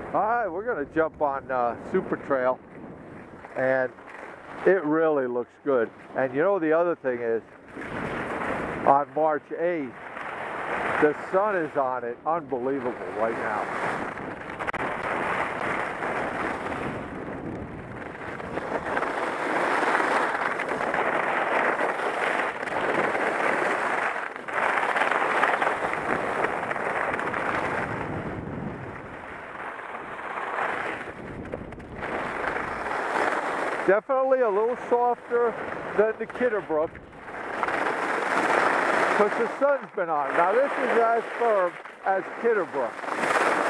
All right, we're going to jump on Super Trail, and it really looks good. And you know the other thing is, on March 8th, the sun is on it, unbelievable right now. Definitely a little softer than the Kitterbrook, because the sun's been on. Now this is as firm as Kitterbrook.